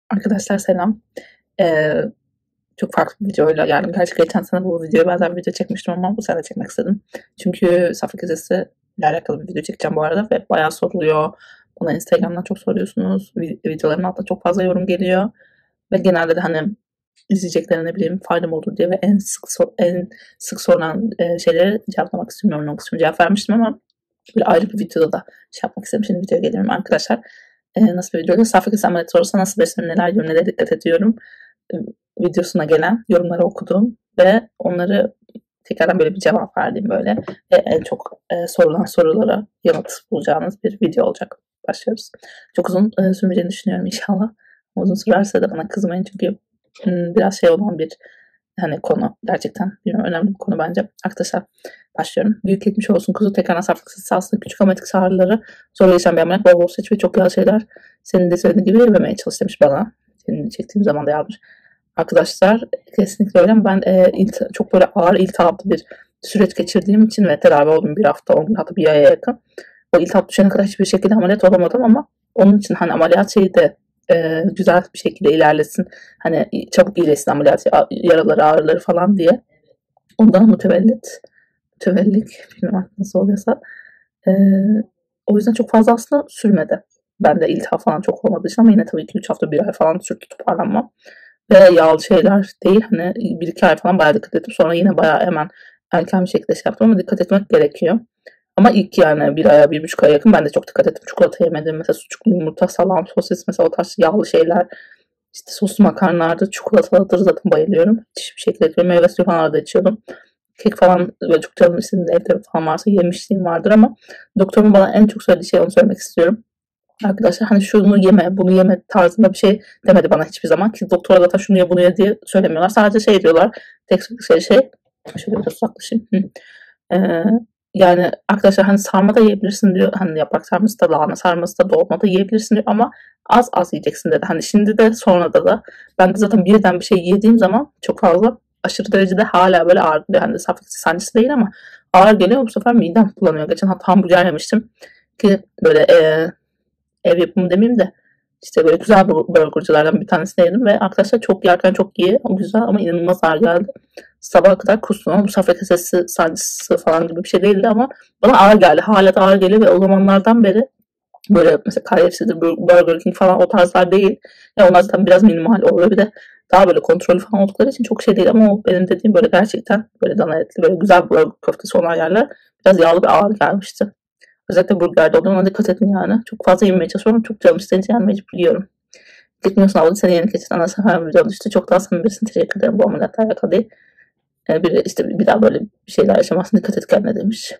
Arkadaşlar selam. Ee, Çok farklı bir videoyla geldim. Gerçi geçen sene bu videoya benzer bir video çekmiştim ama bu sene çekmek istedim. Çünkü safra kesesi ile alakalı bir video çekeceğim bu arada ve bayağı soruluyor. Bana Instagram'dan çok soruyorsunuz. Videoların altında çok fazla yorum geliyor. Ve genelde de hani izleyeceklerine ne bileyim faydam olur diye ve en sık sorulan şeyleri cevaplamak istiyorum. Yorumlamak istiyorum. Cevap vermiştim ama bir ayrı bir videoda da şey yapmak istedim. Şimdi videoya gelirim arkadaşlar. Nasıl bir videoda? Safra kesen ameliyatı olursa nasıl beslenirim, neler yiyorum, nelere dikkat ediyorum videosuna gelen yorumları okudum ve onları tekrardan böyle bir cevap verdiğim böyle ve en çok sorulan sorulara yanıt bulacağınız bir video olacak. Başlıyoruz. Çok uzun sürmeyeceğini düşünüyorum inşallah. Uzun sürerse de bana kızmayın çünkü biraz şey olan bir hani konu gerçekten bilmiyorum, önemli bir konu bence. Arkadaşlar başlıyorum. Büyük geçmiş olsun kuzu tekrardan saflık sesi aslında küçük ama etkili ağrıları zor geçen bir ameliyat. Bol bol seç ve çok yağlı şeyler senin de söylediğin gibi yememeye çalış demiş bana. Senin çektiğim zaman da yazmış. Arkadaşlar kesinlikle öyle. Ben çok böyle ağır iltihaplı bir süreç geçirdiğim için ve tedavi oldum bir hafta, 10 gün hatta bir aya yakın. O iltihap düşene kadar hiçbir şekilde ameliyat olamadım ama onun için hani ameliyat şeyi de güzel bir şekilde ilerlesin. Hani çabuk iyileşsin ameliyat yaraları ağrıları falan diye. Ondan mütevellik bilmiyorum nasıl oluyorsa. E, O yüzden çok fazla aslında sürmedi. Ben de iltihap falan çok olmadığı için ama yine tabii ki 3 hafta 1 ay falan sürdü toparlanmam. Ve yağlı şeyler değil hani 1-2 ay falan bayağı dikkat ettim. Sonra yine bayağı hemen erken bir şekilde şey yaptım ama dikkat etmek gerekiyor. Ama ilk yani 1 aya 1,5 aya yakın ben de çok dikkat ettim. Çikolata yemedim. Mesela sucuklu yumurta, salam, sosis mesela o tarz yağlı şeyler. İşte soslu makarnalarda çikolatalıdır zaten bayılıyorum. Hiçbir şekilde etmiyorum. Meyve suyu falan da içiyordum. Kek falan böyle çok canım istediğinde evde falan varsa yemişliğim vardır ama doktorumun bana en çok söylediği şey onu söylemek istiyorum. Arkadaşlar hani şunu yeme bunu yeme tarzında bir şey demedi bana hiçbir zaman ki doktora zaten şunu ye bunu ye diye söylemiyorlar. Sadece şey diyorlar tek şey şöyle biraz uzaklaşayım. Ee, Yani arkadaşlar hani sarma da yiyebilirsin diyor. Hani yaprak sarması da lahana sarması da dolma da yiyebilirsin diyor ama az az yiyeceksin dedi. Hani şimdi de sonra da ben de zaten birden bir şey yediğim zaman çok fazla aşırı derecede hala böyle ağır yani safra sancısı değil ama ağır geliyor. Bu sefer midem bulanıyor. Geçen hafta hamburger yemiştim ki böyle ev yapımı demeyeyim de işte böyle güzel burgercılardan bir tanesini yedim ve arkadaşlar çok yerken çok iyi, güzel ama inanılmaz ağır geldi. Sabaha kadar kustum ama bu safra kesesi sancısı falan gibi bir şey değildi ama bana ağır geldi. Hala da ağır geliyor ve o zamanlardan beri böyle mesela KFC'dir, Burger King falan o tarzlar değil. Ya onlar zaten biraz minimal oluyor. Bir de daha böyle kontrollü falan oldukları için çok şey değil ama o benim dediğim böyle gerçekten böyle dana etli böyle güzel burger köftesi olan yerler biraz yağlı ve ağır gelmişti. Özellikle burgerde olduğuna dikkat edin yani. Çok fazla yemeye çalışıyorum ama çok canım isteyince yani mecbur yiyorum. Gitmiyorsun abla seni yeni geçen ana sefer bir canım işte. Çok daha samimisin. Teşekkür ederim bu ameliyatla alakalı değil. Bir, işte bir daha böyle bir şeyler yaşamazsın. Dikkat et kendine demiş.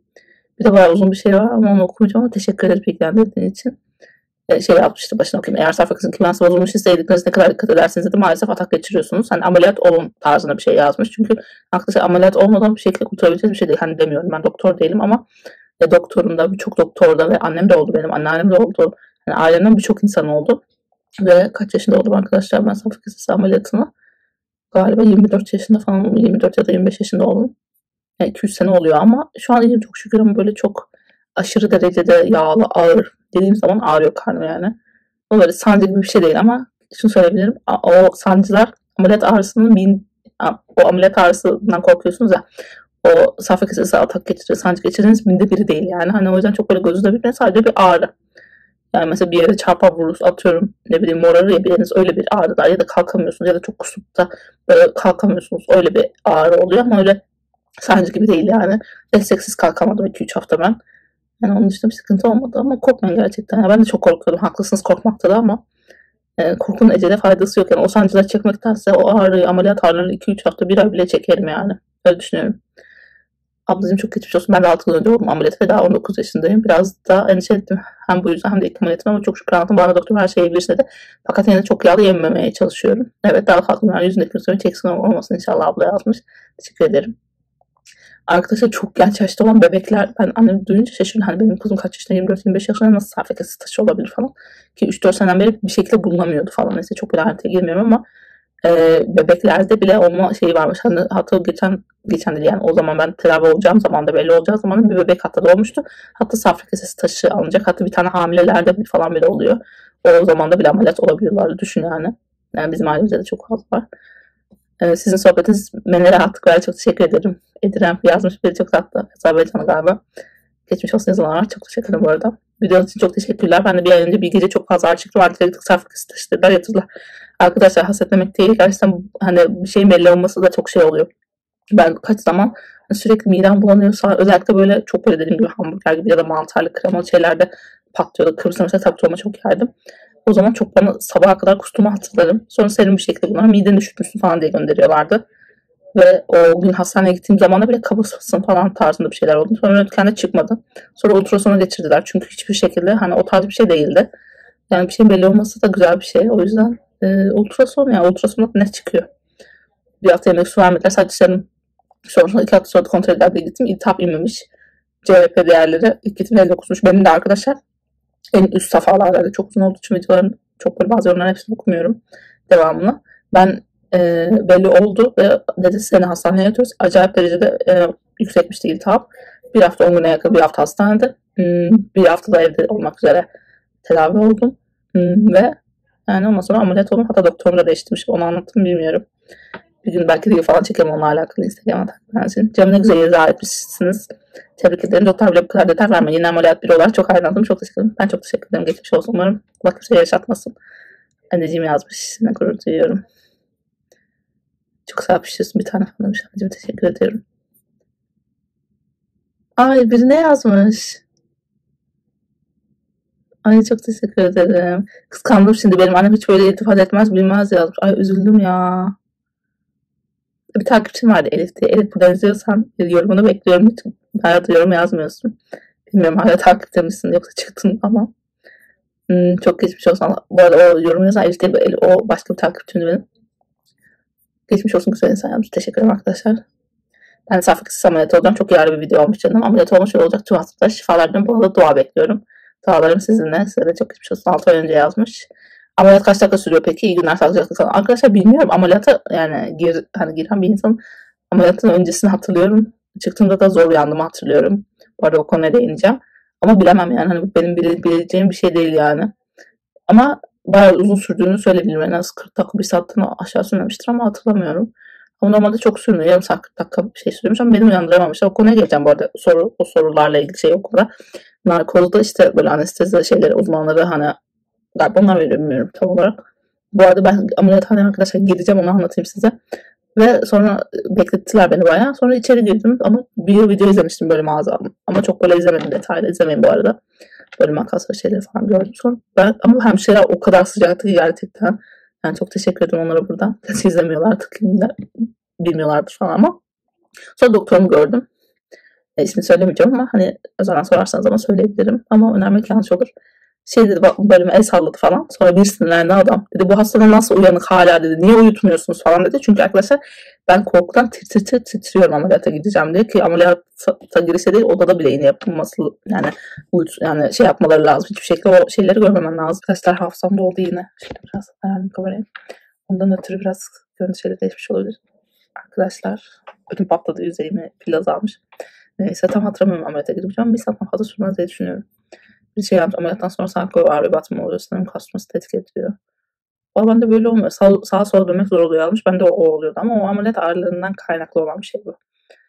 Bir de bayağı uzun bir şey var ama onu okumayacağım ama teşekkür ederiz bilgilendirdiğin için. Şey yapmıştı başına okuyayım. Eğer safra kızın kimyası bozulmuş istedikleriniz ne kadar dikkat ederseniz de maalesef atak geçiriyorsunuz. Hani ameliyat olun tarzında bir şey yazmış. Çünkü arkadaşlar ameliyat olmadan bir şekilde kurtarabileceğiz bir şey değil. Hani demiyorum ben doktor değilim ama doktorum da birçok doktorda ve annem de oldu benim anneannem de oldu. Yani ailemden birçok insan oldu. Ve kaç yaşında oldum arkadaşlar ben safra kesesi ameliyatını. Galiba 24 yaşında falan 24 ya da 25 yaşında oldum. Yani 200 sene oluyor ama şu an iyiyim çok şükür ama böyle çok aşırı derecede yağlı ağır dediğim zaman ağrıyor karnım yani. O böyle sancı gibi bir şey değil ama şunu söyleyebilirim. O sancılar ameliyat ağrısının o ameliyat ağrısından korkuyorsunuz ya. O safra kesesi atak geçirir, sancı geçirdiğiniz binde biri değil yani. Hani o yüzden çok böyle gözünüzde bitmeyin sadece bir ağrı. Yani mesela bir yere çarpar vururuz atıyorum ne bileyim morarır ya biriniz öyle bir ağrılar ya da kalkamıyorsunuz ya da çok kusup da böyle kalkamıyorsunuz öyle bir ağrı oluyor ama öyle sancı gibi değil yani. Desteksiz kalkamadım 2-3 hafta ben. Yani onun dışında bir sıkıntı olmadı ama korkmayın gerçekten. Yani ben de çok korkuyordum haklısınız korkmakta da ama korkunun ecele faydası yok. Yani o sancıları çekmektense o ağrıyı ameliyat ağrılarını 2-3 hafta 1 ay bile çekerim yani. Öyle düşünüyorum. Ablacığım çok geçmiş olsun. Ben de 6 yıl önce oldum ameliyat ve daha 19 yaşındayım. Biraz da endişe ettim. Hem bu yüzden hem de ilk ameliyatım ama çok şükür anlattım. Bana doktor her şeyi bilirsin dedi. Fakat yine de çok yağlı yememeye çalışıyorum. Evet daha farklı yani yüzündeki sorun çeksin olmasın inşallah abla yazmış. Teşekkür ederim. Arkadaşlar çok genç yaşta olan bebekler ben annemi duyunca şaşırdım. Hani benim kızım kaç yaşında 24-25 yaşında nasıl safra kesesi taşı olabilir falan. Ki 3-4 seneden beri bir şekilde bulunamıyordu falan. Neyse çok bir ayrıntıya girmiyorum ama bebeklerde bile olma şeyi varmış. Hani hatta geçen değil yani o zaman ben tedavi olacağım zaman da belli olacağı zaman bir bebek hatta doğmuştu. Hatta safra kesesi taşı alınacak. Hatta bir tane hamilelerde falan bile oluyor. o zaman da bile ameliyat olabiliyorlardı. Düşün yani. Yani bizim ailemizde de çok fazla var. Sizin sohbetiniz beni rahatlık verdi. Çok teşekkür ederim. Edirem yazmış biri çok tatlı. Azerbaycanlı galiba. Geçmiş olsun yazılanlar. Çok teşekkür ederim bu arada. Videonuz için çok teşekkürler. Ben de bir ay önce bir gece çok fazla ağrı çıktım. Artık elektrik sarfık istediler yatırdılar. Arkadaşlar hasretlemek değil. Gerçekten hani bir şeyin belli olması da çok şey oluyor. Ben kaç zaman sürekli midem bulanıyorsa özellikle böyle çok böyle dediğim gibi hamburger gibi ya da mantarlı kremalı şeylerde patlıyordu. Kıbrıs'ta mesela taptolma çok yerdim. O zaman çok bana sabaha kadar kustuğumu hatırlarım. Sonra serum bir şekilde bunlar mideni üşütmüşsün falan diye gönderiyorlardı. Ve o gün hastaneye gittiğim zaman da bile kabusmasın falan tarzında bir şeyler oldu. Sonra röntgende çıkmadı. Sonra ultrasona geçirdiler. Çünkü hiçbir şekilde hani o tarz bir şey değildi. Yani bir şeyin belli olması da güzel bir şey. O yüzden ultrason yani ultrasonda ne çıkıyor? Bir hafta yemek su vermediler. Sadece serum. Sonra 2 hafta sonra kontrol eder diye gittim. İltihap inmemiş. CRP değerleri ilk gittim 59'muş. Benim de arkadaşlar en üst safhalarda çok uzun olduğu için videoların çok böyle bazı yorumların hepsini okumuyorum devamını. Ben belli oldu ve dedi seni hastaneye yatıyoruz. Acayip derecede yüksekmişti iltihap. Bir hafta 10 güne yakın bir hafta hastanede. Bir hafta da evde olmak üzere tedavi oldum. Ve yani ondan sonra ameliyat oldum. Hatta doktorum da değiştirmiş. Onu anlattım bilmiyorum. Bir gün belki video falan çekerim onunla alakalı Instagram'a takip. Canım ne güzel izah etmişsiniz. Tebrik ederim. Doktor bile bu kadar detay vermeyin. Yine ameliyat biri olarak çok aydınlandım. Çok teşekkür ederim. Ben çok teşekkür ederim. Geçmiş olsun. Umarım Allah kimseye yaşatmasın. Anneciğim yazmış. Sizinle gurur duyuyorum. Çok sağ pişiyorsun. Bir tane falan demiş. Anneciğim teşekkür ederim. Ay biri ne yazmış? Ay çok teşekkür ederim. Kıskandım şimdi. Benim annem hiç böyle iltifat etmez bilmez yazmış. Ay üzüldüm ya. Bir takipçim vardı Elif diye. Elif burada izliyorsan yorumunu bekliyorum. Hiç hayatı yorum yazmıyorsun. Bilmiyorum hala takipte misin yoksa çıktın ama. Çok geçmiş olsun. Bu arada o yorum yazan Elif değil. O başka bir takipçimdi benim. Geçmiş olsun güzel insan yazmış. Teşekkür ederim arkadaşlar. Ben safhaksız ameliyat olacağım. Çok yararlı bir video olmuş canım. Ameliyat olmuş olacak. Tüm hastalar şifalardan bu arada dua bekliyorum. Dualarım sizinle. Size de çok geçmiş olsun. 6 ay önce yazmış. Ameliyat kaç dakika sürüyor peki? İyi günler sağlıcakla kalın. Arkadaşlar bilmiyorum. Ameliyata yani giren bir insan ameliyatın öncesini hatırlıyorum. Çıktığımda da zor uyandığımı hatırlıyorum. Bu arada o konuya değineceğim. Ama bilemem yani. Hani benim bileceğim bir şey değil yani. Ama bayağı uzun sürdüğünü söyleyebilirim. En az 40 dakika bir saatten aşağı sürmemiştir ama hatırlamıyorum. Ama normalde çok sürmüyor. Yarım saat 40 dakika bir şey sürmüş ama beni uyandıramamışlar. O konuya geleceğim bu arada. O sorularla ilgili şey okulda. Narkozda işte böyle anestezi şeyleri uzmanları hani galiba onlar veriyor bilmiyorum tam olarak. Bu arada ben ameliyathaneye arkadaşlar gideceğim onu anlatayım size. Ve sonra beklettiler beni bayağı. Sonra içeri girdim ama bir video izlemiştim böyle mağazam. Ama çok böyle izlemedim detaylı. İzlemeyin bu arada. Böyle makasla şeyleri falan gördüm sonra. Ama hemşireler o kadar sıcaktı ki gerçekten. Yani çok teşekkür ederim onlara buradan. Hiç izlemiyorlar artık. Bilmiyorlardır falan ama. Sonra doktorumu gördüm. İsmini söylemeyeceğim ama hani özelden sorarsanız ama söyleyebilirim. Ama önermek yanlış olur. Şey dedi bölüme el salladı falan. Sonra bir sinirlendi adam. Dedi bu hastanın nasıl uyanık hala dedi. Niye uyutmuyorsunuz falan dedi. Çünkü arkadaşlar ben korkudan titriyorum ameliyata gideceğim diye. Ki ameliyata girişe değil odada bile iğne yapılması yani şey yapmaları lazım. Hiçbir şekilde o şeyleri görmemen lazım. Arkadaşlar hafızam doldu yine. Şöyle biraz ayarlayayım kamerayı. Ondan ötürü biraz görüntü şeyleri değişmiş olabilir. Arkadaşlar ödüm patladı yüzeyimi pil azalmış. Neyse tam hatırlamıyorum ameliyata gideceğim. Bir saatten fazla sürmez diye düşünüyorum. Bir şey yaptım. Ameliyattan sonra sanki o ağrı batma oluyor. Sanırım kasması tetkik ediyor. Valla bende böyle olmuyor. Sağa sola dönmek zor oluyor almış. Bende o oluyordu ama o ameliyat ağrılarından kaynaklı olan bir şey bu.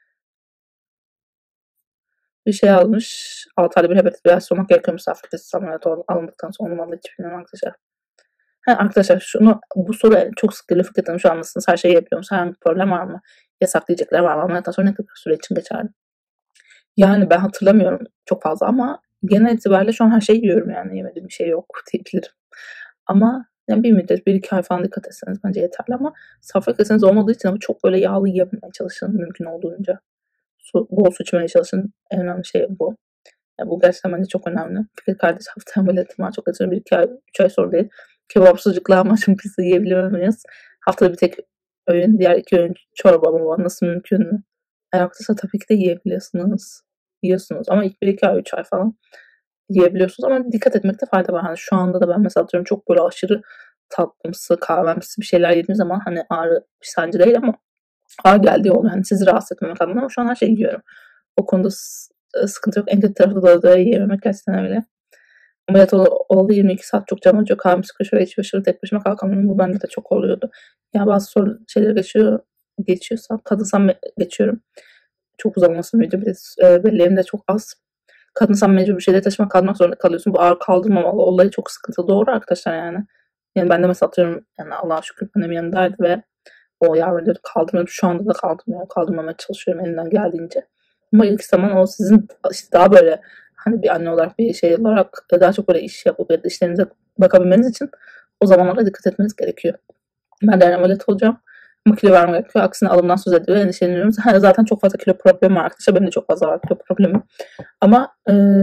Bir şey almış. 6 ayda bir hepatit bir sormak gerekiyormuş. Afrikası ameliyat alındıktan sonra onu hiç bilmiyorum arkadaşlar. Arkadaşlar bu soru çok sık geliyor. Fikret'in şu an mısınız? Her şeyi yapıyor musunuz? Herhangi bir problem var mı? Yasaklayacaklar var mı? Ameliyattan sonra ne kadar süre için geçerli? Yani ben hatırlamıyorum çok fazla ama genel itibariyle şu an her şeyi yiyorum yani. Yemediğim bir şey yok diyebilirim. Ama yani bir müddet 1-2 ay falan dikkat etseniz bence yeterli ama safra keseniz olmadığı için ama çok böyle yağlı yememeye çalışın mümkün olduğunca. Bol su içmeye çalışın. En önemli şey bu. Yani bu gerçekten bence çok önemli. Fikret kardeş haftaya ameliyatım var. Çok acı 1-2 ay, 3 ay sonra değil. Kebap sucuklu lahmacun pizza yiyebiliyor muyuz? Haftada bir tek öğün, diğer 2 öğün çorba mı? Nasıl mümkün mü? Ayaktaysa tabii ki de yiyebiliyorsunuz. Yiyorsunuz ama ilk 1-2 ay, 3 ay falan yiyebiliyorsunuz ama dikkat etmekte fayda var. Hani şu anda da ben mesela atıyorum çok böyle aşırı tatlımsı, kahvemsi bir şeyler yediğim zaman hani ağrı bir sancı değil ama ağrı geldiği oluyor. Hani sizi rahatsız etmemek adına ama şu an her şeyi yiyorum. O konuda sıkıntı yok. En kötü tarafı da yiyememek gerçekten öyle. Ameliyat oldu 22 saat çok canım acıyor. Karnım sıkıyor. Şöyle hiç başarılı tek başıma kalkamıyorum. Bu bende de çok oluyordu. Ya bazı şeyler geçiyorsa kadınsam geçiyorum. Çok uzamasın video. Bir de belleğim de çok az. Kadınsam mecbur bir şeyleri taşımak kalmak zorunda kalıyorsun. Bu ağır kaldırmamalı olayı çok sıkıntı. Doğru arkadaşlar yani. Yani ben de mesela atıyorum yani Allah'a şükür annem yanımdaydı ve o yavrum diyordu kaldırmıyorum. Şu anda da kaldırmıyorum. Kaldırmamaya çalışıyorum elimden geldiğince. Ama ilk zaman o sizin işte daha böyle hani bir anne olarak bir şey olarak daha çok böyle iş yapıp ya da işlerinize bakabilmeniz için o zamanlara dikkat etmeniz gerekiyor. Ben de ameliyat olacağım. Ama kilo vermem gerekiyor. Aksine alımdan söz ediyor. Endişeleniyorum. Zaten çok fazla kilo problemi var arkadaşlar. Benim de çok fazla var kilo problemi. Ama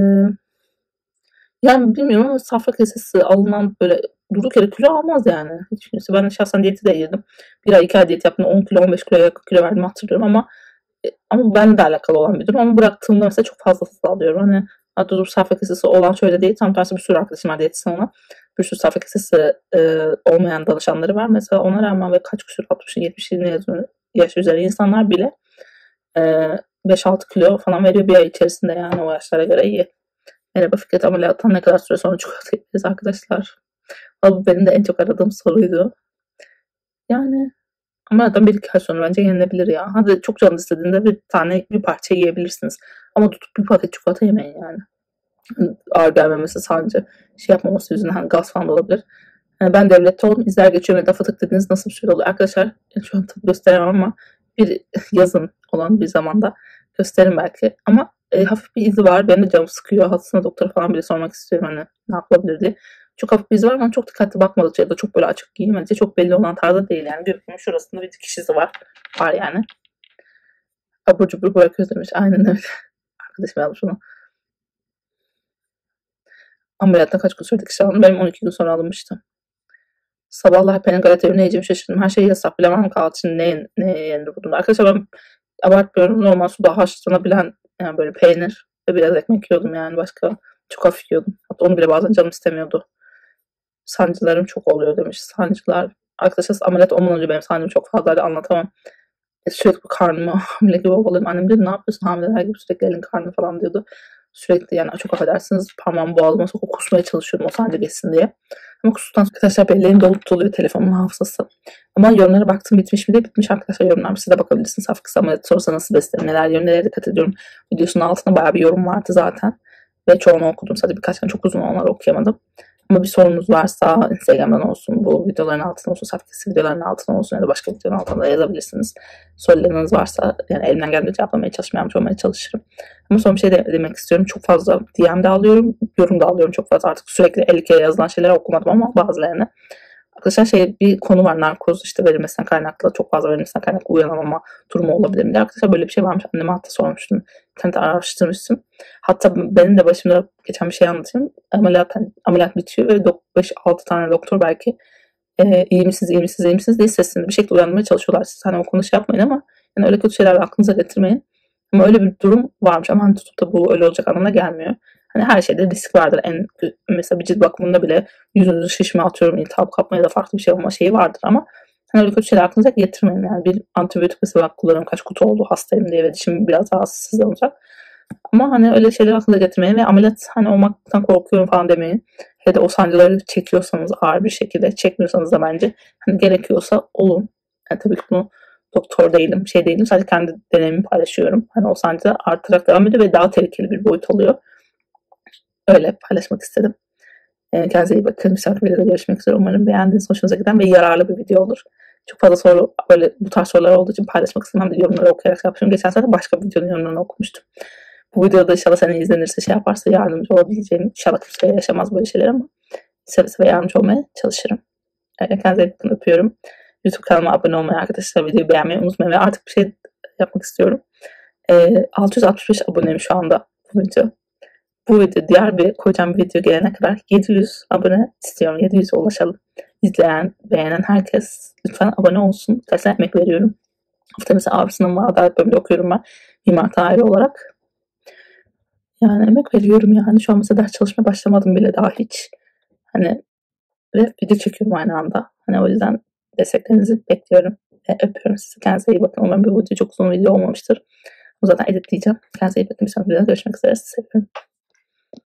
yani bilmiyorum ama safra kesesi alınan böyle durduk yere kilo almaz yani. Hiç kimse. Ben şahsen diyeti de yedim. Bir ay 2 ay diyet yaptım. 10 kilo 15 kiloya yakın kilo verdim hatırlıyorum ama benimle de alakalı olan bir durum. Ama bıraktığımda mesela çok fazla alıyorum. Hani dur safra kesesi olan şöyle değil. Tam tersi bir sürü arkadaşım var diyetisyen olan. Bir sürü safra kesesi olmayan danışanları var. Mesela ona rağmen ve kaç küsur 60'ın 70'in yaş üzeri insanlar bile 5-6 kilo falan veriyor bir ay içerisinde yani o yaşlara göre iyi. Merhaba Fikret ameliyattan ne kadar süre sonra çikolata yiyeceğiz arkadaşlar? Bu benim de en çok aradığım soruydu. Yani ameliyattan 1-2 ay sonra bence yenilebilir ya. Hadi çok canınız istediğinde bir parça yiyebilirsiniz. Ama tutup bir paket çikolata yemeyin yani. Ağır gelmemesi sancı şey yapmaması yüzünden hani gaz falan da olabilir. Yani ben devlette oldum izler geçiyorum ve da fıtık dediğiniz nasıl bir şey oluyor? Arkadaşlar şu an tabii gösteremem ama bir yazın olan bir zamanda gösterin belki. Ama hafif bir izi var. Benim de canım sıkıyor. Aslında doktora falan bile sormak istiyorum hani ne yapılabilir diye. Çok hafif bir izi var ama çok dikkatli bakmadıkça ya da çok böyle açık giyinmedikçe çok belli olan tarzda değil yani. Diyor ki şurasında bir dikiş izi var. Var yani. Abur cubur bırakıyoruz demiş. Aynen öyle. Arkadaşım yazmış onu. Ameliyatta kaç gün süre dikiş aldım? Benim 12 gün sonra alınmıştı. Sabahlar peynir galeta ne yiyeceğimi şaşırdım. Her şeyi yasak bilemem kaldı. Şimdi neye yenir bu durumda? Arkadaşlar ben abartmıyorum. Normal suda haşlanabilen yani böyle peynir ve biraz ekmek yiyordum yani. Başka çok hafif yiyordum. Hatta onu bile bazen canım istemiyordu. Sancılarım çok oluyor demiş. Sancılar. Arkadaşlar ameliyat olmadan önce benim sancım çok fazlaydı anlatamam. Sürekli karnıma hamile gibi ovalıyorum. Annem dedi ne yapıyorsun hamileler gibi sürekli elin karnı falan diyordu. Sürekli yani çok affedersiniz parmağımı boğazıma sokup kusmaya çalışıyordum o sancı geçsin diye. Ama kustuktan sonra arkadaşlar belleğim dolup doluyor telefonun hafızası. Ama yorumlara baktım bitmiş mi de bitmiş arkadaşlar yorumlar. Siz de bakabilirsiniz. Hafif kısa ameliyat sonrası nasıl beslerim neler yiyorum nelere dikkat ediyorum. Videosunun altında bayağı bir yorum vardı zaten. Ve çoğunu okudum. Sadece birkaç tane çok uzun onları okuyamadım. Ama bir sorunuz varsa Instagram'dan olsun, bu videoların altına olsun, Safkesi videoların altına olsun ya da başka videonun altına da yazabilirsiniz. Sorularınız varsa yani elimden geldiğince cevaplamaya olmaya çalışırım. Ama son bir şey demek istiyorum. Çok fazla DM'de alıyorum, yorum da alıyorum çok fazla. Artık sürekli 50 kere yazılan şeyleri okumadım ama bazılarını. Arkadaşlar bir konu var narkoz işte verilmesinden kaynaklı çok fazla verilmesinden kaynaklı uyanamama durumu olabilir mi diye. Arkadaşlar böyle bir şey varmış. Anneme hatta sormuştum. İnternette araştırmıştım. Hatta benim de başımda geçen bir şey anlatayım. Ameliyat bitiyor ve 5-6 tane doktor belki iyi misiniz, iyi misiniz, iyi misiniz diye sesini bir şekilde uyanmaya çalışıyorlar. Siz hani o konu şey yapmayın ama yani öyle kötü şeyler aklınıza getirmeyin. Ama öyle bir durum varmış ama hani tutup da bu öyle olacak anlamına gelmiyor. Hani her şeyde risk vardır. Mesela bir cilt bakımında bile yüzünüzü şişme atıyorum iltihap kapma ya da farklı bir şey olma şeyi vardır ama hani öyle kötü şeyler aklınıza getirmeyin. Yani bir antibiyotik mesela kullanıyorum kaç kutu oldu hastayım diye ve dişim biraz rahatsız sizden olacak. Ama hani öyle şeyler aklınıza getirmeyin ve ameliyat hani olmaktan korkuyorum falan demeyin. Ya da o sancıları çekiyorsanız ağır bir şekilde çekmiyorsanız da bence hani gerekiyorsa olun. Yani tabii ki bunu doktor değilim, şey değilim. Sadece kendi deneyimimi paylaşıyorum. Hani o sancı artarak devam ediyor ve daha tehlikeli bir boyut oluyor. Öyle paylaşmak istedim. Kendinize iyi bakın. Bir sonraki videoda görüşmek üzere. Umarım beğendiğiniz, hoşunuza giden ve yararlı bir video olur. Çok fazla soru, böyle bu tarz sorular olduğu için paylaşmak istemem de yorumları okuyarak yapıyorum. Geçen sefer başka bir videonun yorumlarını okumuştum. Bu videoda inşallah seni izlenirse şey yaparsa yardımcı olabileceğim. İnşallah kimse yaşamaz böyle şeyler ama seve seve yardımcı olmaya çalışırım. Kendinize iyi bakın öpüyorum. YouTube kanalıma abone olmayı arkadaşlar videoyu beğenmeyi unutmayın ve artık bir şey yapmak istiyorum. 665 aboneyim şu anda bu video. Bu video diğer bir koyacağım bir video gelene kadar 700 abone istiyorum. 700'e ulaşalım. İzleyen, beğenen herkes lütfen abone olsun. Mesela emek veriyorum. Hafta mesela abisinin Adalet bölümünde okuyorum ben. Mimar tarih olarak. Yani emek veriyorum yani. Şu an mesela ders çalışmaya başlamadım bile daha hiç. Hani ve video çekiyorum aynı anda. Hani o yüzden desteklerinizi bekliyorum. Ve öpüyorum sizi. Kendinize iyi bakın. Umarım bu video çok uzun video olmamıştır. O zaten editleyeceğim. Kendinize iyi bakın. Bir sonraki videoda görüşmek üzere. Sizi seviyorum.